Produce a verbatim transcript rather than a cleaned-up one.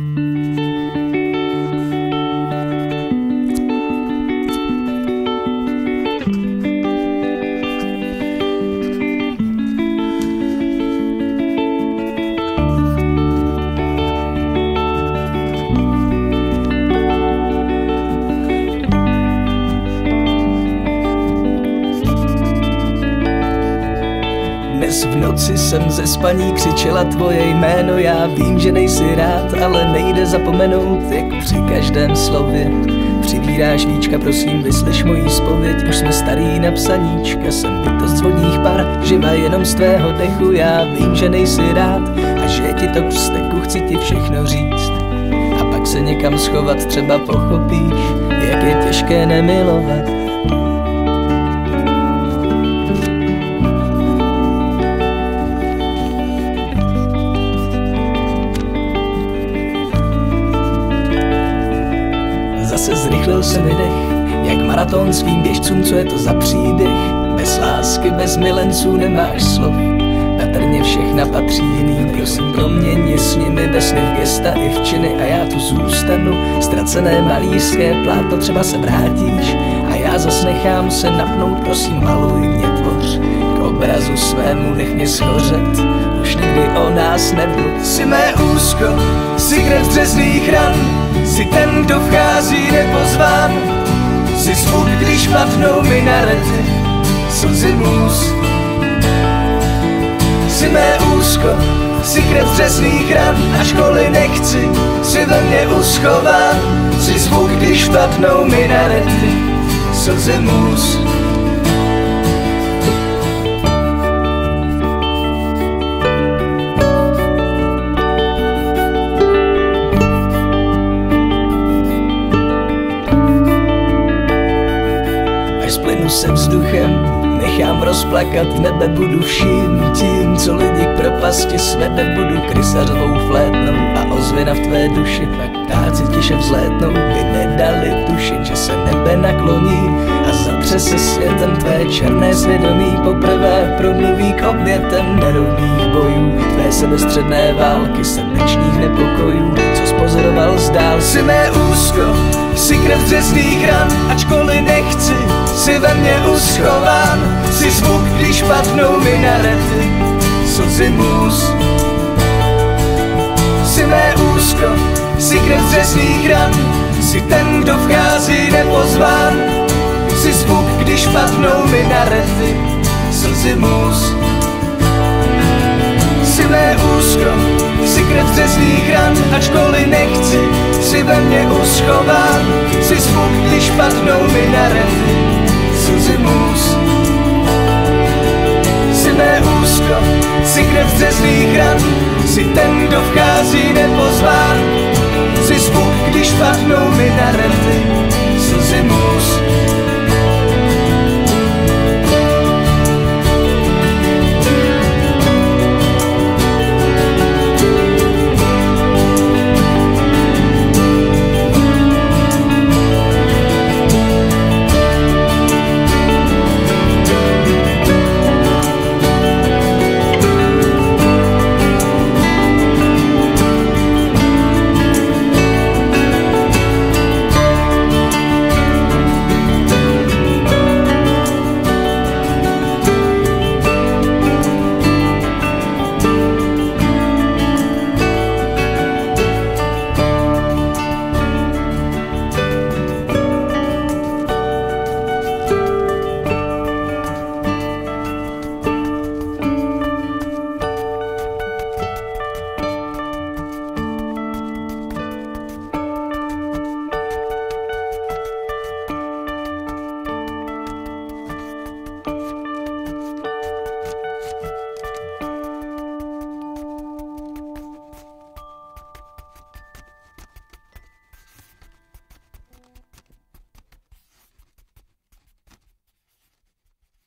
Dnes v noci jsem ze spaní křičela tvoje jméno. Já vím, že nejsi rád, ale nejde zapomenout, jak při každém slově přivíráš víčka, prosím vyslyš mojí zpověď. Už jsme starý na psaníčka, jsem bytost z vodních par, živa jenom z tvého dechu. Já vím, že nejsi rád a že ti to k vzteku, chci ti všechno říct a pak se někam schovat, třeba pochopíš, jak je těžké nemilovat. Zase zrychlil se mi dech, jak maraton svým běžcům, co je to za příběh? Bez lásky, bez milenců nemáš slov, patrně všechna patří jiným. Prosím proměň je s nimi ve sny, v gesta i v činy a já tu zůstanu. Ztracené malířské plátno, třeba se vrátíš a já zas nechám se napnout. Prosím maluj mě, tvoř k obrazu svému, nech mě schořet, už nikdy o nás nebudu. Jsi mé úzko, jsi krev z řezných ran, jsi ten, kdo vchází nepozván. Jsi zvuk, když padnou minarety, slzy můz. Jsi mé úzko, jsi krev z řezných ran, ačkoliv nechci, jsi ve mně uschován. Jsi zvuk, když padnou minarety, slzy můz. Splynu se vzduchem, nechám rozplakat v nebe, budu vším tím, co lidi k propasti svede. Budu krysařovou flétnou a ozvěna v tvé duši, pak ptáci tiše vzlétnou, by nedali tušit, že se nebe nakloní a zatře se světem tvé černé svědomí. Poprvé promluví k obětem nerovných bojů, tvé sebestředné války, srdečních nepokojů, co spozoroval zdál. Jsi mé úzko, jsi krev z řezných ran, ačkoliv nechci, jsi ve mně uschován. Jsi zvuk, když padnou minarety, slzy můz. Jsi mé úzko, jsi krev z řezných ran, jsi ten, kdo vchází nepozván. Jsi zvuk, když padnou minarety, slzy můz. Jsi mé úzko, jsi krev z řezných ran, ačkoliv nechci, jsi ve mně uschován. Jsi zvuk, když padnou minarety, slzy můz. Jsi mé úzko, jsi krev z řezných ran, jsi ten, kdo vchází nepozván. Jsi zvuk, když padnou minarety, slzy můz.